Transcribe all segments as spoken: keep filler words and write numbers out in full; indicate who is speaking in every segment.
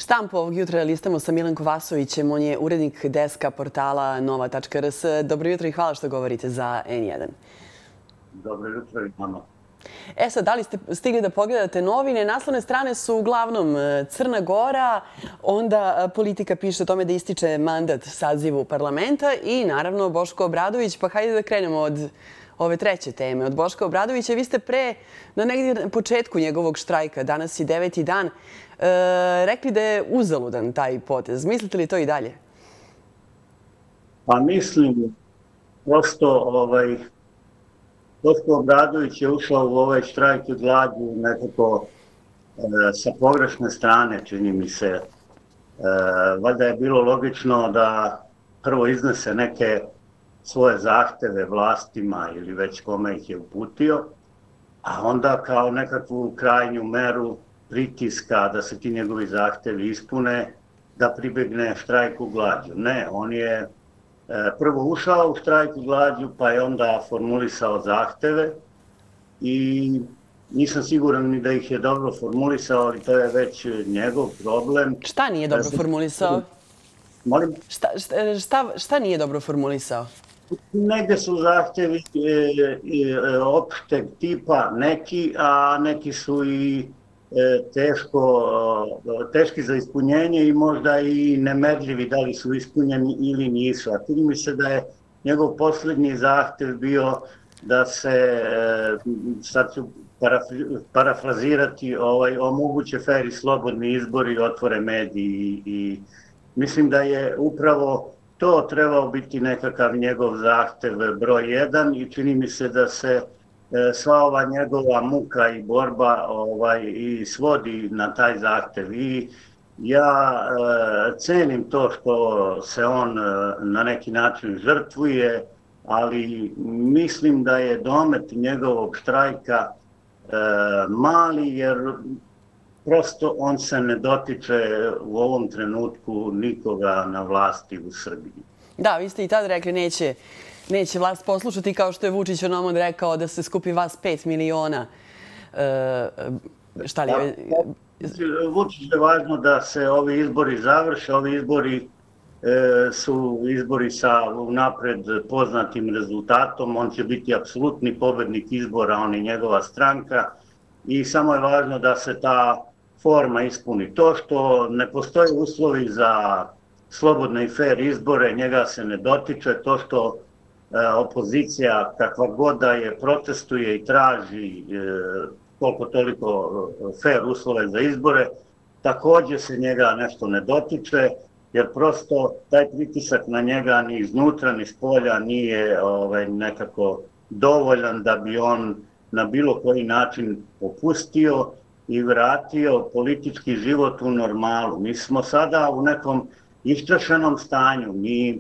Speaker 1: Štampu ovog jutra listamo sa Milenkom Vasovićem. On je urednik deska portala nova tačka r s. Dobro jutro i hvala što govorite za en jedan.
Speaker 2: Dobro jutro i vama.
Speaker 1: E sad, da li ste stigli da pogledate novine? Naslovne strane su uglavnom Crna Gora, onda Politika piše o tome da ističe mandat sazivu parlamenta i naravno Boško Obradović. Pa hajde da krenemo od ove treće teme. Od Boška Obradovića. Vi ste pre, na negdje na početku njegovog štrajka, danas je deveti dan, rekli da je uzaludan taj potez. Mislite li to i dalje?
Speaker 2: Pa mislim, prosto ovaj, Boško Obradović je ušao u ovaj štrajk i glađu nekako e, sa pogrešne strane, čini mi se. E, valjda je bilo logično da prvo iznese neke svoje zahteve vlastima ili već kome ih je uputio, a onda kao nekakvu krajnju meru pritiska da se ti njegovi zahtevi ispune, da pribegne štrajku glađu. Ne, on je prvo ušao u štrajku glađu, pa je onda formulisao zahteve i nisam siguran ni da ih je dobro formulisao, ali to je već njegov problem.
Speaker 1: Šta nije dobro formulisao?
Speaker 2: Molim?
Speaker 1: Šta, šta, šta nije dobro formulisao?
Speaker 2: Negde su zahtevi opšteg tipa neki, a neki su i teško, teški za ispunjenje i možda i nemerljivi da li su ispunjeni ili nisu. A čini mi se da je njegov posljednji zahtev bio da se, sad ću parafrazirati, ovaj, omoguće fer i slobodni izbori i otvore mediji. I mislim da je upravo to trebao biti nekakav njegov zahtev broj jedan i čini mi se da se sva ova njegova muka i borba ovaj, i svodi na taj zahtev. I ja e, cenim to što se on e, na neki način žrtvuje, ali mislim da je domet njegovog štrajka e, mali, jer prosto on se ne dotiče u ovom trenutku nikoga na vlasti u Srbiji.
Speaker 1: Da, vi ste i tad rekli neće Neće vlast poslušati, kao što je Vučić onomad rekao da se skupi vas pet miliona. E, šta li je?
Speaker 2: Vučić je važno da se ovi izbori završe. Ovi izbori e, su izbori sa unapred poznatim rezultatom. On će biti apsolutni pobednik izbora, on i njegova stranka. I samo je važno da se ta forma ispuni. To što ne postoje uslovi za slobodne i fer izbore, njega se ne dotiče. To što opozicija, kakva god da je, protestuje i traži koliko toliko fer uslove za izbore, također se njega nešto ne dotiče, jer prosto taj pritisak na njega ni iznutra ni spolja nije ovaj, nekako dovoljan da bi on na bilo koji način popustio i vratio politički život u normalu. Mi smo sada u nekom istrašenom stanju. Mi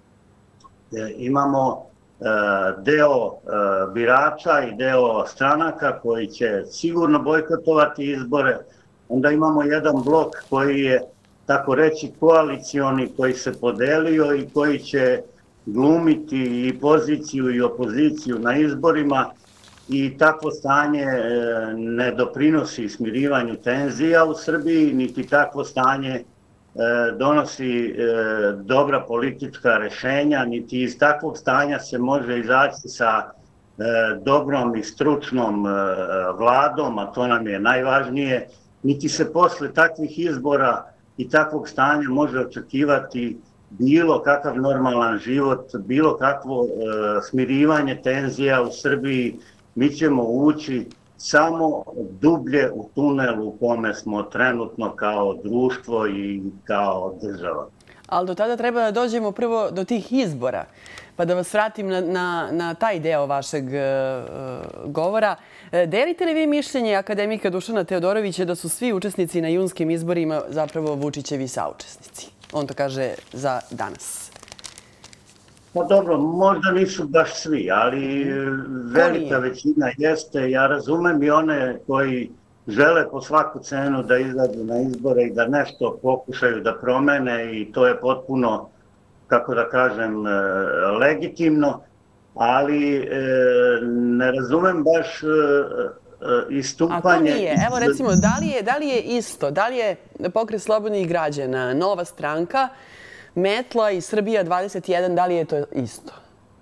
Speaker 2: imamo deo birača i deo stranaka koji će sigurno bojkotovati izbore. Onda imamo jedan blok koji je, tako reći, koalicioni, koji se podelio i koji će glumiti i poziciju i opoziciju na izborima i takvo stanje ne doprinosi smirivanju tenzija u Srbiji, niti takvo stanje donosi dobra politička rešenja, niti iz takvog stanja se može izaći sa dobrom i stručnom vladom, a to nam je najvažnije, niti se posle takvih izbora i takvog stanja može očekivati bilo kakav normalan život, bilo kakvo smirivanje tenzija u Srbiji. Mi ćemo ući samo dublje u tunelu u kome smo trenutno kao društvo i kao država.
Speaker 1: Ali do tada treba da dođemo prvo do tih izbora. Pa da vas vratim na, na, na taj deo vašeg uh, govora. Delite li vi mišljenje akademika Dušana Teodorovića da su svi učesnici na junskim izborima zapravo Vučićevi saučesnici? On to kaže za danas.
Speaker 2: Pa dobro, možda nisu baš svi, ali velika većina jeste. Ja razumem i one koji žele po svaku cenu da izađu na izbore i da nešto pokušaju da promene i to je potpuno, kako da kažem, legitimno, ali ne razumem baš istupanje...
Speaker 1: A to nije. Evo recimo, da li je, da li je isto, da li je Pokret slobodnih građana, Nova stranka, Metla i Srbija dvadeset jedan, da li je to isto?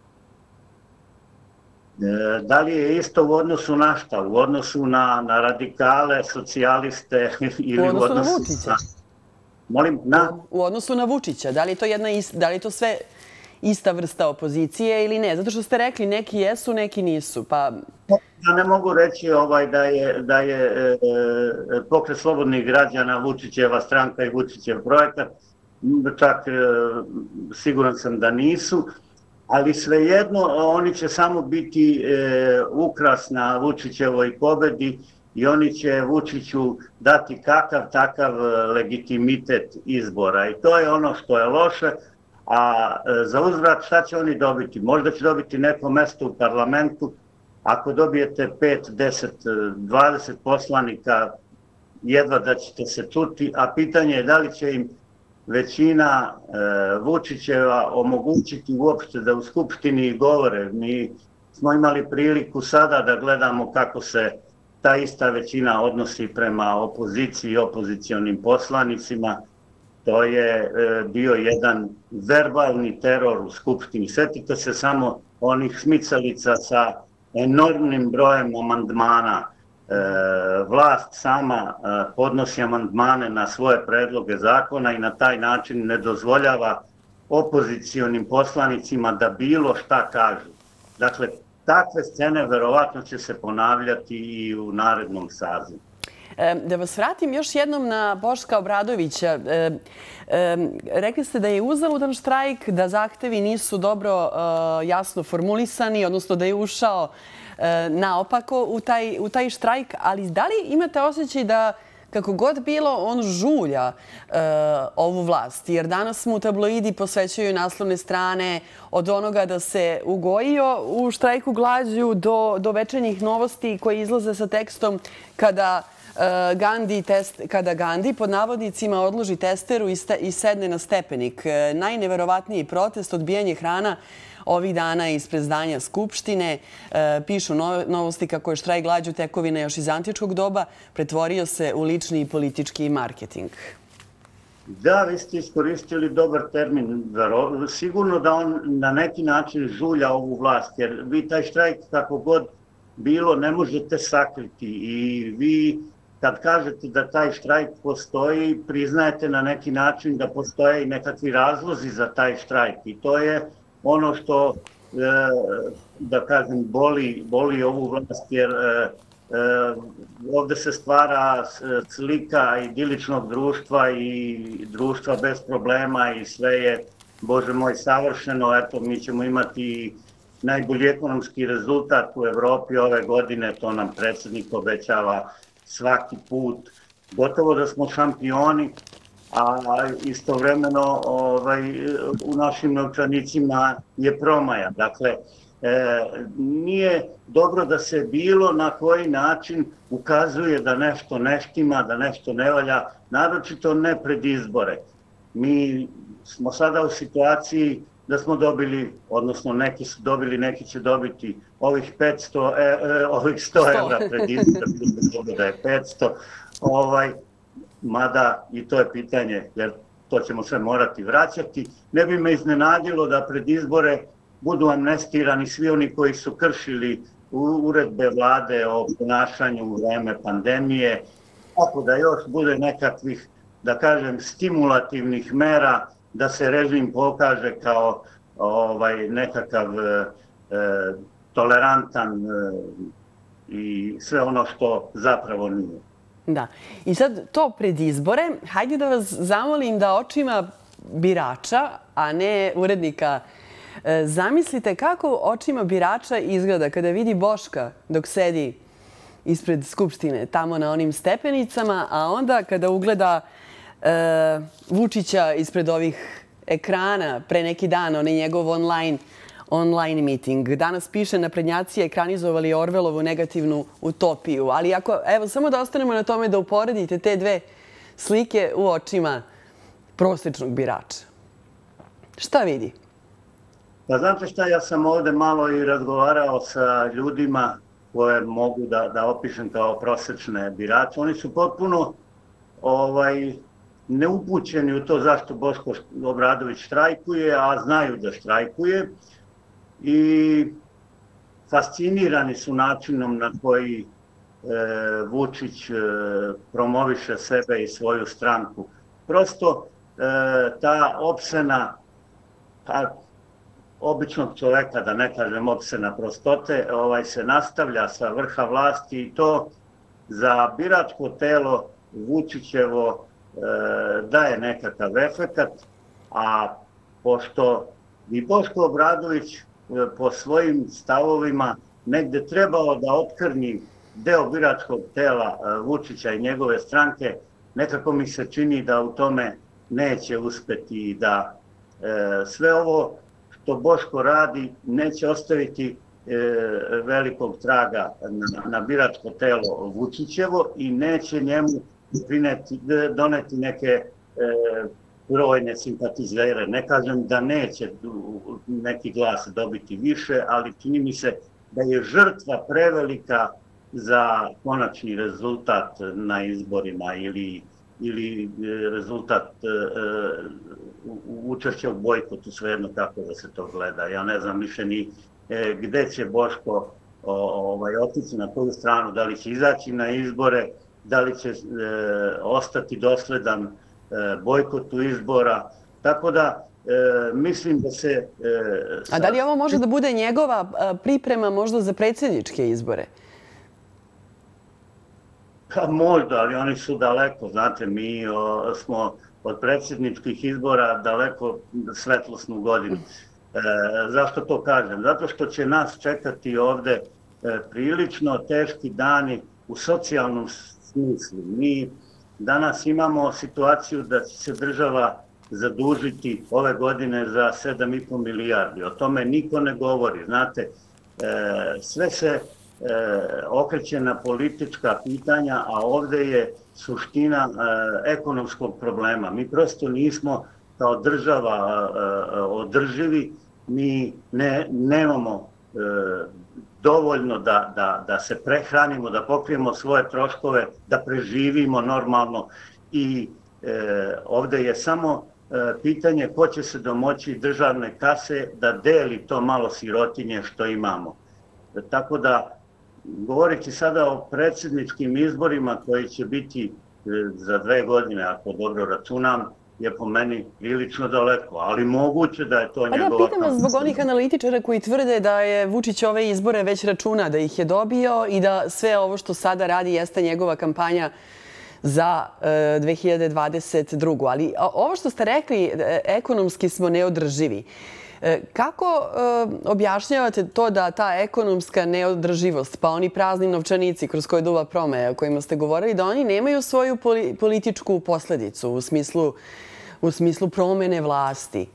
Speaker 2: Da li je isto u odnosu na šta? U odnosu na radikale, socijaliste ili
Speaker 1: u odnosu na Vučića?
Speaker 2: Molim, na?
Speaker 1: U odnosu na Vučića. Da li je to jedna, da li je to sve ista vrsta opozicije ili ne? Zato što ste rekli neki jesu, neki nisu. Pa...
Speaker 2: Ja ne mogu reći da je, da je Pokret slobodnih građana Vučićeva stranka i Vučićev projekat. Čak siguran sam da nisu. Ali svejedno, oni će samo biti ukras na Vučićevoj pobedi i oni će Vučiću dati kakav takav legitimitet izbora. I to je ono što je loše. A za uzvrat šta će oni dobiti? Možda će dobiti neko mesto u parlamentu. Ako dobijete pet, deset, dvadeset poslanika, jedva da ćete se čuti, a pitanje je da li će im većina Vučićeva omogućiti uopšte da u Skupštini govore. Mi smo imali priliku sada da gledamo kako se ta ista većina odnosi prema opoziciji i opozicionim poslanicima. To je bio jedan verbalni teror u Skupštini. Sjetite se samo onih smicalica sa enormnim brojem amandmana. Vlast sama podnosi amandmane na svoje predloge zakona i na taj način ne dozvoljava opozicionim poslanicima da bilo šta kažu. Dakle, takve scene verovatno će se ponavljati i u narednom sazivu.
Speaker 1: Da vas vratim još jednom na Boška Obradovića. Rekli ste da je uzaludan štrajk, da zahtevi nisu dobro jasno formulisani, odnosno da je ušao naopako u taj štrajk, ali da li imate osjećaj da kako god bilo on žulja ovu vlast? Jer danas mu tabloidi posvećuju naslovne strane od onoga da se ugojio u štrajku glađu do večernjih novosti koje izlaze sa tekstom kada Gandhi, kada Gandhi pod navodnicima odloži testeru i sedne na stepenik. Najneverovatniji protest, odbijanje hrana ovih dana ispred zdanja Skupštine. Pišu novosti kako je štrajk glađu tekovina još iz antičkog doba pretvorio se u lični i politički marketing.
Speaker 2: Da, vi ste iskoristili dobar termin. Sigurno da on na neki način žulja ovu vlast, jer vi taj štrajk kako god bilo ne možete sakriti i vi kad kažete da taj štrajk postoji, priznajete na neki način da postoje i nekakvi razlozi za taj štrajk. I to je ono što, da kažem, boli ovu vlast, jer ovde se stvara slika idiličnog društva i društva bez problema i sve je, Bože moj, savršeno. Eto, mi ćemo imati najbolji ekonomski rezultat u Evropi ove godine, to nam predsjednik obećava svaki put. Gotovo da smo šampioni, a istovremeno u našim novčanicima je promaja. Dakle, nije dobro da se bilo na koji način ukazuje da nešto ne štima, da nešto ne valja, naročito ne pred izbore. Mi smo sada u situaciji da smo dobili, odnosno neki su dobili, neki će dobiti ovih petsto, ovih sto evra pred izbore, da je petsto, mada i to je pitanje, jer to ćemo sve morati vraćati. Ne bi me iznenadilo da pred izbore budu amnestirani svi oni koji su kršili uredbe vlade o ponašanju u vreme pandemije, tako da još bude nekakvih, da kažem, stimulativnih mera da se režim pokaže kao nekakav tolerantan i sve ono što zapravo nije.
Speaker 1: Da. I sad to pred izbore, hajde da vas zamolim da očima birača, a ne urednika, zamislite kako očima birača izgleda kada vidi Boška dok sedi ispred Skupštine, tamo na onim stepenicama, a onda kada ugleda Vučića ispred ovih ekrana pre neki dan, onaj njegov online meeting. Danas piše naprednjaci ekranizovali Orvelovu negativnu utopiju. Ali ako, evo, samo da ostanemo na tome da uporedite te dve slike u očima prosječnog birača. Šta vidi?
Speaker 2: Pa znate šta, ja sam ovde malo i razgovarao sa ljudima koje mogu da opišem kao prosječne birače. Oni su potpuno neupućeni u to zašto Boško Obradović štrajkuje, a znaju da štrajkuje. I fascinirani su načinom na koji Vučić promoviše sebe i svoju stranku. Prosto ta opsena običnog čoveka, da ne kažem opsena prostote, se nastavlja sa vrha vlasti i to za biračko telo Vučićevo daje nekakav efekat, a pošto bi Boško Obradović po svojim stavovima negde trebao da otkrnji deo biračkog tela Vučića i njegove stranke, nekako mi se čini da u tome neće uspeti i da sve ovo što Boško radi neće ostaviti velikog traga na biračko telo Vučićevo i neće njemu doneti neke brojne simpatizere. Ne kažem da neće neki glas dobiti više, ali čini mi se da je žrtva prevelika za konačni rezultat na izborima ili rezultat učešća u bojkotu, svejedno kako da se to gleda. Ja ne znam više ni gde će Boško otići na koju stranu, da li će izaći na izbore, da li će ostati dosledan bojkotu izbora. Tako da mislim da se...
Speaker 1: A da li ovo može da bude njegova priprema možda za predsjedničke izbore?
Speaker 2: Možda, ali oni su daleko. Znate, mi smo od predsjedničkih izbora daleko svetlosnu godinu. Zašto to kažem? Zato što će nas čekati ovde prilično teški dani u socijalnom smislu. Mi danas imamo situaciju da će se država zadužiti ove godine za sedam i po milijardi. O tome niko ne govori. Znate, sve se okreće na politička pitanja, a ovde je suština ekonomskog problema. Mi prosto nismo kao država održivi, mi nemamo dovoljno da se prehranimo, da pokrijemo svoje troškove, da preživimo normalno i ovde je samo pitanje ko će se domoći državne kase da deli to malo sirotinje što imamo. Tako da, govoreći sada o predsjedničkim izborima koji će biti za dve godine, ako dobro računam, je po meni prilično daleko, ali moguće da je to njegova...
Speaker 1: A da, pitam vas zbog onih analitičara koji tvrde da je Vučić ove izbore već računa, da ih je dobio i da sve ovo što sada radi jeste njegova kampanja za dve hiljade dvadeset drugu. Ali ovo što ste rekli, ekonomski smo neodrživi. Kako objašnjavate to da ta ekonomska neodrživost, pa oni prazni novčanici kroz koje duva promeja o kojima ste govorili, da oni nemaju svoju političku posledicu u smislu promene vlasti?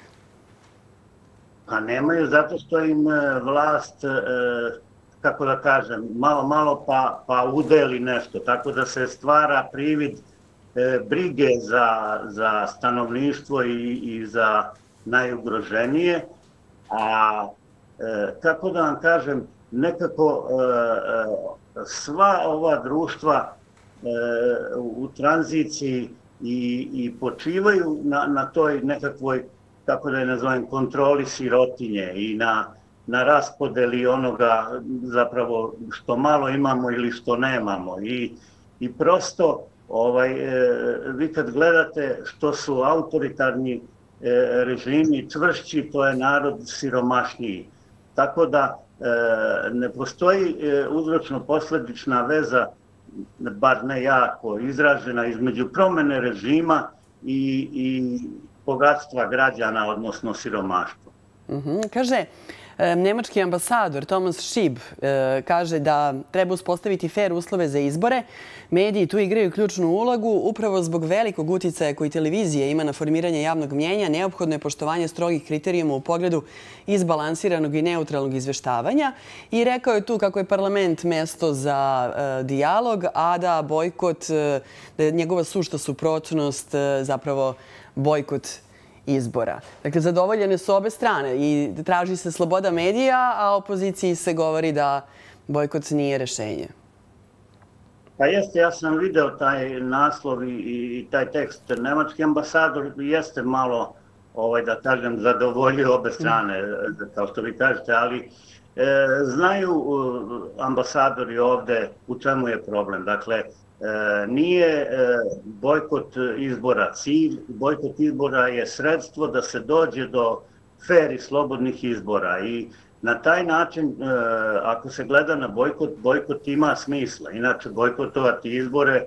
Speaker 2: Pa nemaju zato što im vlast, kako da kažem, malo malo pa udeli nešto. Tako da se stvara privid brige za stanovništvo i za najugroženije, a kako da vam kažem, nekako sva ova društva u tranziciji i počivaju na toj nekakvoj, kako da je nazovem, kontroli sirotinje i na raspodeli onoga zapravo što malo imamo ili što nemamo. I prosto, vi kad gledate što su autoritarni režimi čvršći, to je narod siromašniji. Tako da ne postoji uzročno-posledična veza, bar ne jako izražena, između promene režima i bogatstva građana, odnosno siromaštva.
Speaker 1: Kaže, nemački ambasador Thomas Schieb kaže da treba uspostaviti fer uslove za izbore. Mediji tu igraju ključnu ulogu. Upravo zbog velikog uticaja koji televizija ima na formiranje javnog mnjenja, neophodno je poštovanje strogih kriterijuma u pogledu izbalansiranog i neutralnog izveštavanja. I rekao je tu kako je parlament mesto za dijalog, a da bojkot, da je njegova sušta suprotnost zapravo bojkot izbora. Dakle, zadovoljene su obe strane i traži se sloboda medija, a opoziciji se govori da bojkot nije rešenje.
Speaker 2: Pa jeste, ja sam video taj naslov i, i taj tekst. Nemački ambasador jeste malo, ovaj, da kažem, zadovoljio obe strane, kao što vi kažete, ali e, znaju uh, ambasadori ovde u čemu je problem. Dakle, e, nije e, bojkot izbora cilj, bojkot izbora je sredstvo da se dođe do fer i slobodnih izbora i na taj način, e, ako se gleda na bojkot, bojkot ima smisla. Inače, bojkotovati izbore e,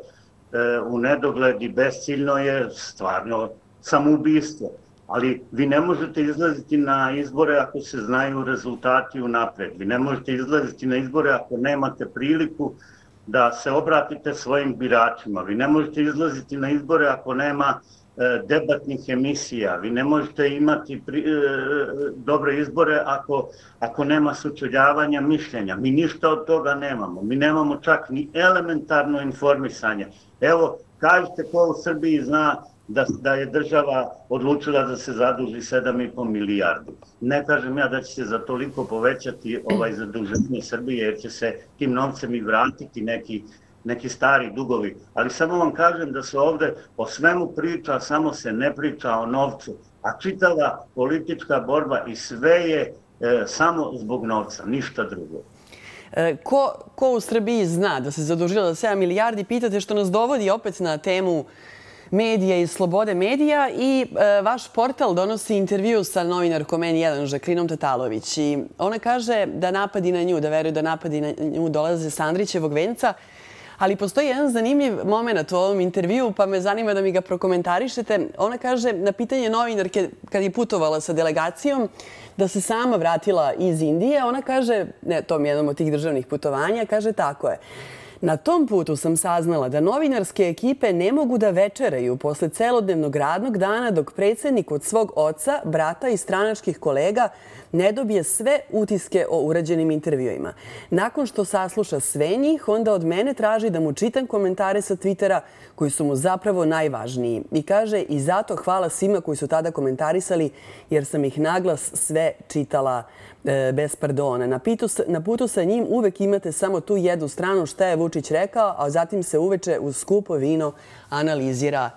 Speaker 2: u nedogled i besciljno je stvarno samoubistvo. Ali vi ne možete izlaziti na izbore ako se znaju rezultati unapred. Vi ne možete izlaziti na izbore ako nemate priliku da se obratite svojim biračima. Vi ne možete izlaziti na izbore ako nema debatnih emisija. Vi ne možete imati pri, e, dobre izbore ako, ako nema sučeljavanja mišljenja. Mi ništa od toga nemamo. Mi nemamo čak ni elementarno informisanje. Evo, kažete ko u Srbiji zna da, da je država odlučila da se zaduži sedam i po milijardi. Ne kažem ja da će se za toliko povećati ovaj zaduženje Srbije, jer će se tim novcem i vratiti neki neki stari dugovi, ali samo vam kažem da se ovde o svemu priča, samo se ne priča o novcu, a čitava politička borba i sve je e, samo zbog novca, ništa drugo.
Speaker 1: E, ko, ko u Srbiji zna da se zadužila za sedam milijardi, pitate, što nas dovodi opet na temu medija i slobode medija i e, vaš portal donosi intervju sa novinarkom N jedan Žaklinom Tatalović i ona kaže da napadi na nju, da veruje da napadi na nju dolaze sa Andrićevog venca. Ali postoji jedan zanimljiv moment u ovom intervjuu, pa me zanima da mi ga prokomentarišete. Ona kaže na pitanje novinarke kad je putovala sa delegacijom da se sama vratila iz Indije. Ona kaže, ne, tom jednom od tih državnih putovanja, kaže tako je. Na tom putu sam saznala da novinarske ekipe ne mogu da večeraju posle celodnevnog radnog dana dok predsjednik od svog oca, brata i stranačkih kolega ne dobije sve utiske o urađenim intervjuima. Nakon što sasluša sve njih, onda od mene traži da mu čitam komentare sa Twittera koji su mu zapravo najvažniji. I kaže, i zato hvala svima koji su tada komentarisali jer sam ih naglas sve čitala e, bez pardona. Na, pitu, na putu sa njim uvek imate samo tu jednu stranu šta je Vučić rekao, a zatim se uveče uz skupo vino analizira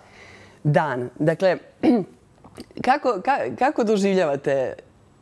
Speaker 1: dan. Dakle, kako, ka, kako doživljavate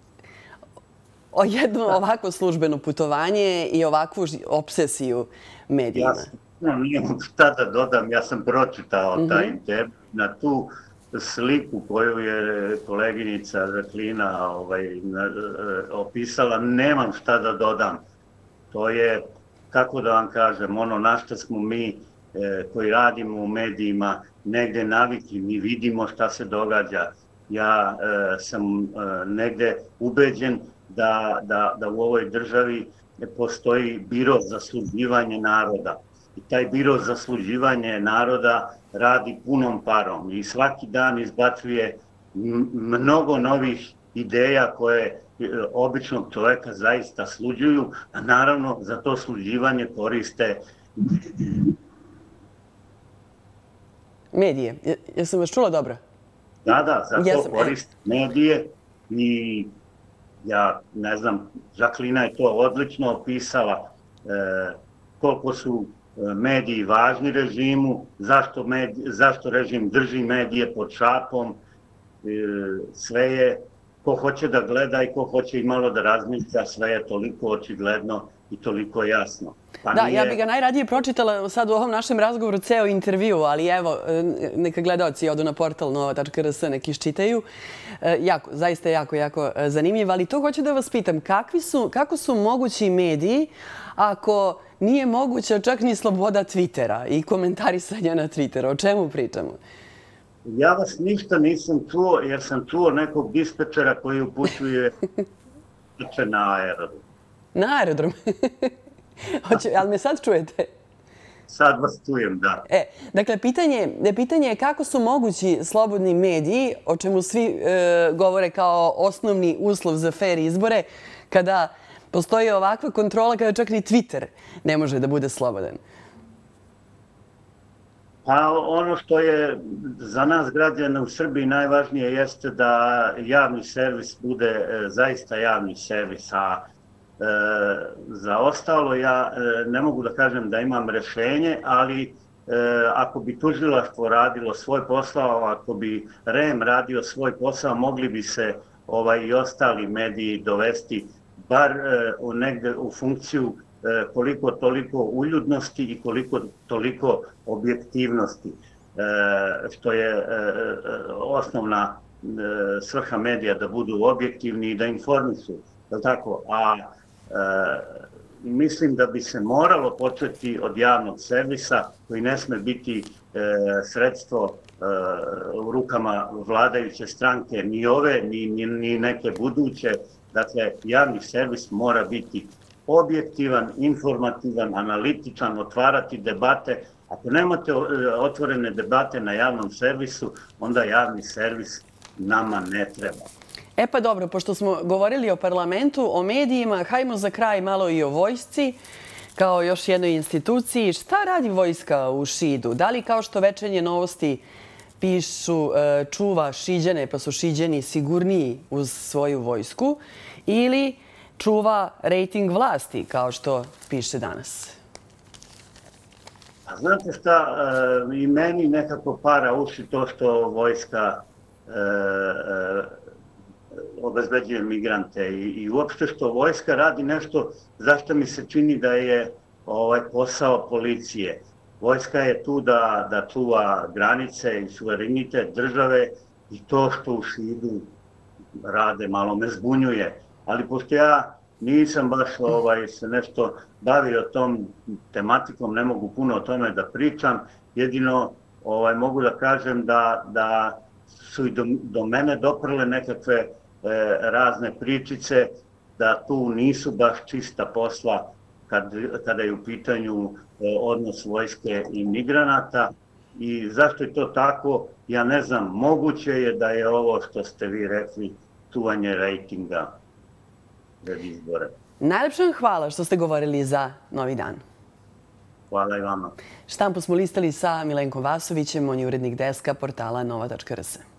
Speaker 1: o jedno ovako službeno putovanje i ovakvu obsesiju medijima?
Speaker 2: Ja nijem šta da dodam, ja sam pročitao mm-hmm. taj intervju na tu sliku koju je koleginica Žaklina ovaj, na, opisala, nemam šta da dodam. To je, kako da vam kažem, ono na što smo mi e, koji radimo u medijima negde navikli, mi vidimo šta se događa. Ja e, sam e, negde ubeđen Da, da, da u ovoj državi postoji biro za sluđivanje naroda. I taj biro za sluđivanje naroda radi punom parom i svaki dan izbacuje mnogo novih ideja koje običnog čoveka zaista sluđuju, a naravno za to sluđivanje koriste
Speaker 1: medije. Jesam vas čula dobro?
Speaker 2: Da, da, za to Jesam. koriste medije i ja ne znam, Žaklina je to odlično opisala, e, koliko su mediji važni režimu, zašto, medij, zašto režim drži medije pod šapom, e, sve je, ko hoće da gleda i ko hoće i malo da razmišlja, sve je toliko očigledno i toliko jasno.
Speaker 1: Pa da, nije... ja bih ga najradije pročitala sad u ovom našem razgovoru ceo intervju, ali evo, neka gledaoci odu na portal nova tačka r s, neki iščitaju. Jako, zaista jako, jako zanimljivo, ali to hoću da vas pitam, kakvi su, kako su mogući mediji ako nije moguća čak ni sloboda Twittera i komentarisanja na Twitteru? O čemu pričamo?
Speaker 2: Ja vas ništa nisam čuo, jer sam čuo nekog dispečera koji upućuje na aerodrom.
Speaker 1: Na aerodrom? Hoće, ali me sad čujete?
Speaker 2: Sad vas čujem, da.
Speaker 1: E, dakle, pitanje, pitanje je kako su mogući slobodni mediji, o čemu svi e, govore kao osnovni uslov za fer izbore, kada postoji ovakva kontrola, kada čak ni Twitter ne može da bude slobodan.
Speaker 2: Pa ono što je za nas građane u Srbiji najvažnije jeste da javni servis bude zaista javni servis, a Za ostalo ja ne mogu da kažem da imam rešenje, ali ako bi tužilaštvo radilo svoj posao, ako bi R E M radio svoj posao, mogli bi se i ostali mediji dovesti bar negde u funkciju koliko toliko uljudnosti i koliko toliko objektivnosti, što je osnovna svrha medija, da budu objektivni i da informišu. A mislim da bi se moralo početi od javnog servisa koji ne sme biti sredstvo u rukama vladajuće stranke, ni ove, ni neke buduće. Dakle, javni servis mora biti objektivan, informativan, analitičan, otvarati debate. Ako nemate otvorene debate na javnom servisu, onda javni servis nama ne treba.
Speaker 1: E pa dobro, pošto smo govorili o parlamentu, o medijima, hajmo za kraj malo i o vojsci, kao još jednoj instituciji. Šta radi vojska u Šidu? Da li, kao što Večernje novosti pišu, čuva Šiđane, pa su Šiđani sigurniji uz svoju vojsku, ili čuva rejting vlasti, kao što piše danas?
Speaker 2: Znate šta, i meni nekako para uši to što vojska obezbeđuje migrante i uopšte što vojska radi nešto zašto mi se čini da je posao policije. Vojska je tu da čuva granice i suverenitet države i to što u Šidu rade malo me zbunjuje. Ali pošto ja nisam baš se nešto bavio tom tematikom, ne mogu puno o tome da pričam, jedino mogu da kažem da su i do mene doprle nekakve razne pričice, da tu nisu baš čista posla kada je u pitanju odnos vojske i migranata. I zašto je to tako, ja ne znam. Moguće je da je ovo što ste vi rekli čuvanje rejtinga pred izbore.
Speaker 1: Najlepše vam hvala što ste govorili za Novi dan.
Speaker 2: Hvala i vama.
Speaker 1: Štampu smo listali sa Milenkom Vasovićem, on je urednik deska portala nova tačka r s.